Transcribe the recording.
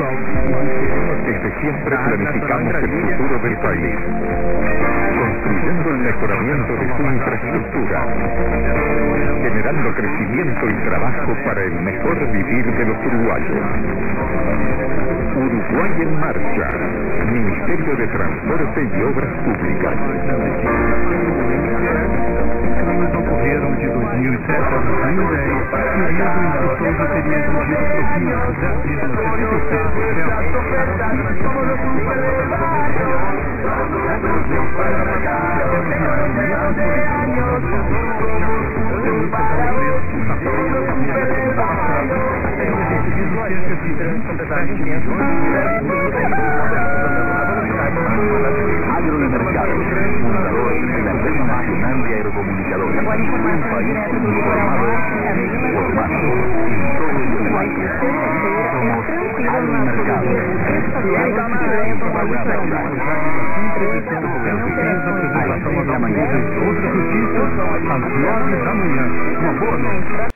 Desde siempre planificamos el futuro del país, construyendo el mejoramiento de su infraestructura, generando crecimiento y trabajo para el mejor vivir de los uruguayos. Uruguay en Marcha, Ministerio de Transporte y Obras Públicas. Crimes ocorreram de 2007 a 2010 e o livro Instruções já teria exigido propina de Agromercado, fundador de la Red Nacional de Aerocomunicadores. Un país informado, formado en todo Uruguay. Somos Agromercado. Outra notícia, às 9 da manhã. Uma boa noite.